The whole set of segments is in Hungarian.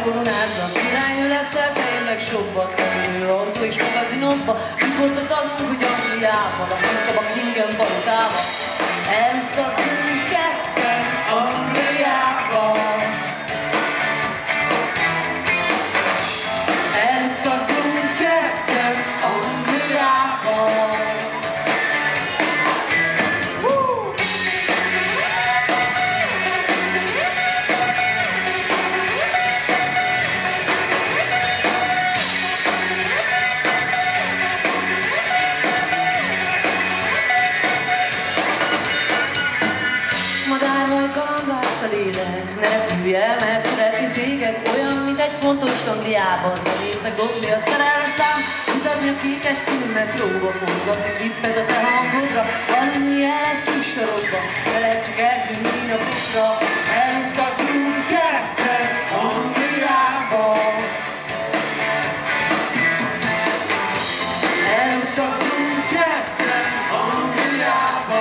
koronázva. Királynő leszel, te én meg sokban. Ő autó és magazinokba. Riportot adunk, hogy Angliában, a Kingen balotában. Elutazunk ketten Angliába. Elutazunk ketten Angliába. Ne repülj el, mert szeretni téged olyan, mint egy pontos Angliában. Zenésznek dobni a szerelmes szám, mutatni a kékes színű metróba, forgatni klippet a te hangodra, aludni el egy kis sarokba, veled csak eltűnni napokra. Elutazunk ketten Angliába. Elutazunk ketten Angliába.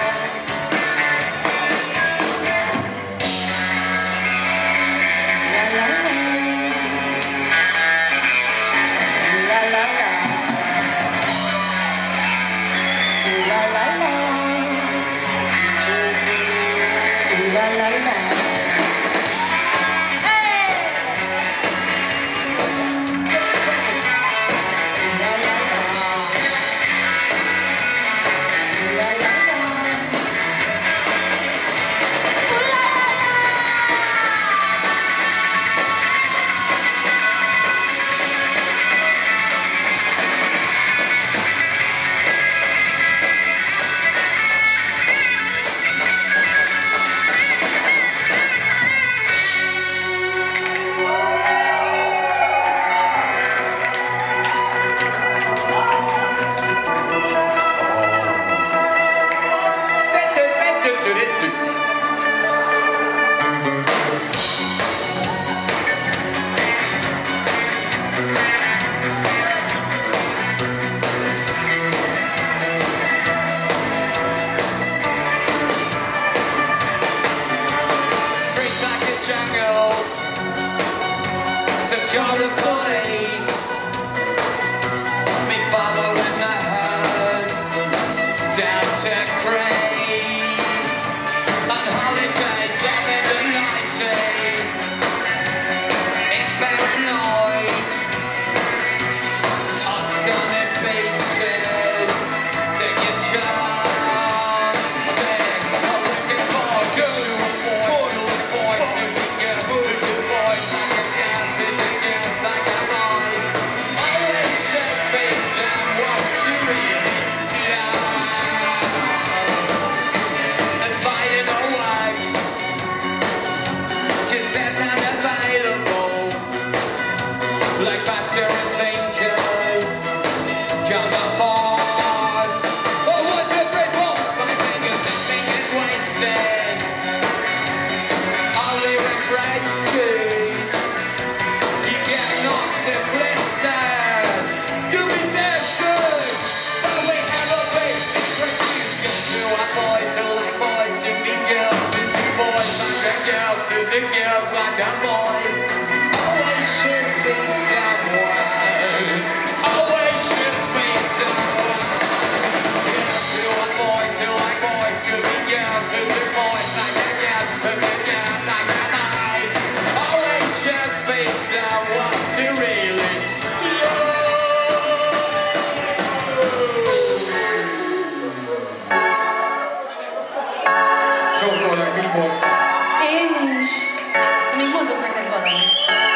Én is. Még mondok neked valamit.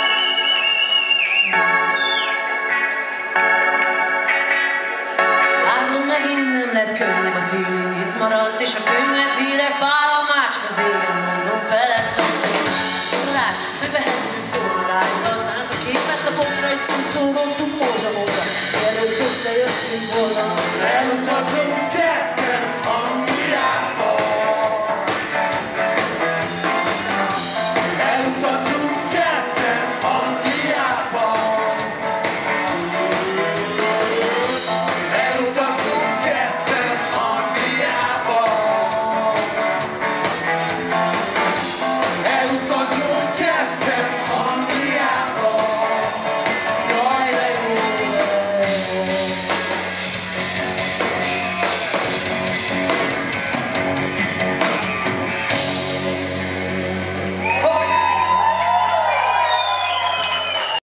Látod, megint nem lett könnyebb a feeling, itt maradt, és a könnyed hírek pálam már csak az égen mondom felett a fény. Lát, megvehetünk forráját, a képes lapokra, egy szó szólottunk morzsamokra, mielőtt összejöttünk volna, elutazunk.